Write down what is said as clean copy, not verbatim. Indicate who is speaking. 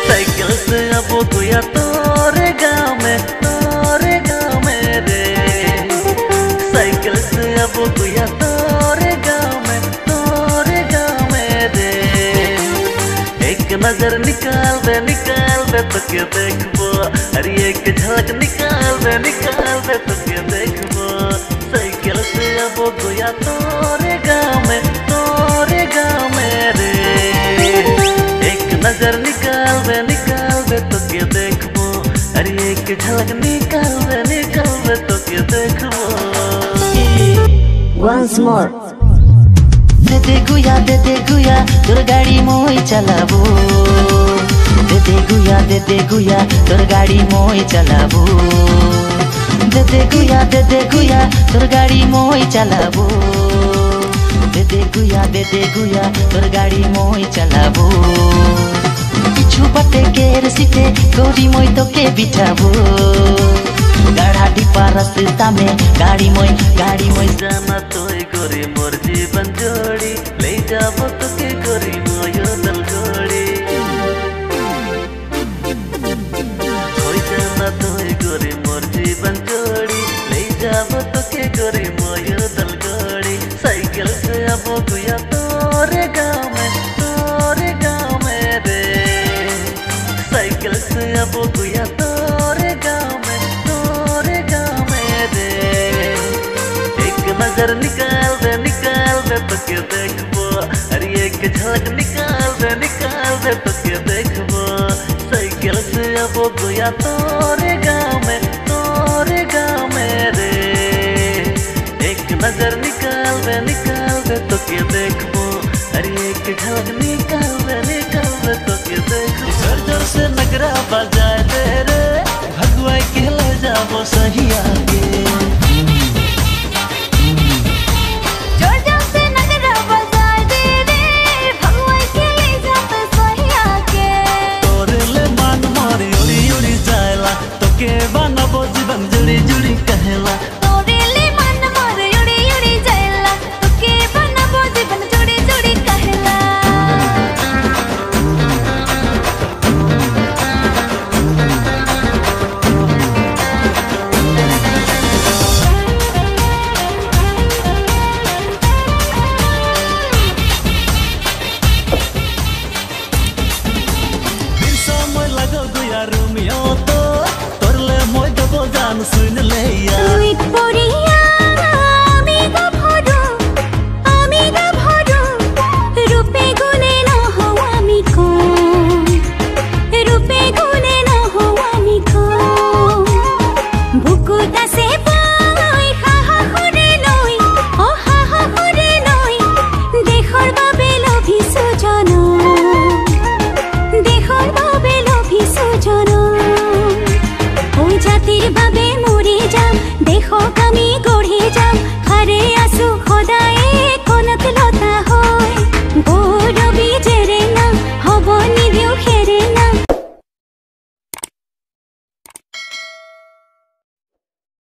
Speaker 1: Cycle से अब गया तोरे गाँव में रे। साइकिल से अब गया तोरे गाँव में रे। एक नजर निकाल दे तो क्या देखबो, अरे एक झलक निकाल दे तो क्या देखबो। साइकिल से अब गया तोरे गाँव में रे। एक नजर निकाल दे तो क्या देखबो, अरे एक झलक निकाल दे तो क्या देखबो।
Speaker 2: Once more. दे दे गुया तोर गाड़ी मोई चलाबो। दे दे गुया तोर गाड़ी मोई चलाबो। दे दे गुया तोर गाड़ी मोई चलाबो। दे दे गुया तोर गाड़ी मोई चलाबो। किछु बाटे केर सीटे गोरी मोई तो के बिठाबो। गाढ़ा डिपा रास्ता में गाड़ी मोई
Speaker 1: जाना तोय गोरी मोर जीवन जोड़ी, ले जाबो तो के गोरी मोयो दल गोड़ी। होय जाना तोय गोरी मोर जीवन जोड़ी, ले जाबो तो के गोरी मोयो दल गोड़ी। साइकिल से अब गया तोरे गाँव में रे। साइकिल से अब गया तोरे गाँव में रे। एक नजर निकाल दे तो क्या देखबो, अरे एक झलक निकाल दे तो क्या देखबो। साइकिल से अब गया तोरे गाँव में रे। एक नजर निकाल दे तो क्या देखबो, अरे एक झलक निकाल दे तो क्या देखबो। जोर से नगरा बजाए दे रे, भगवा के ले जाबो सही आगे। जुड़ी कहला
Speaker 3: तोरे ले मन मोर उड़ी जायला, तो के बनबो जीवन जुड़ी कहला।
Speaker 1: फिर समय लगो गुया रूमियो तो तोरले मोय दबो जान सुन ले या।
Speaker 3: स्वीट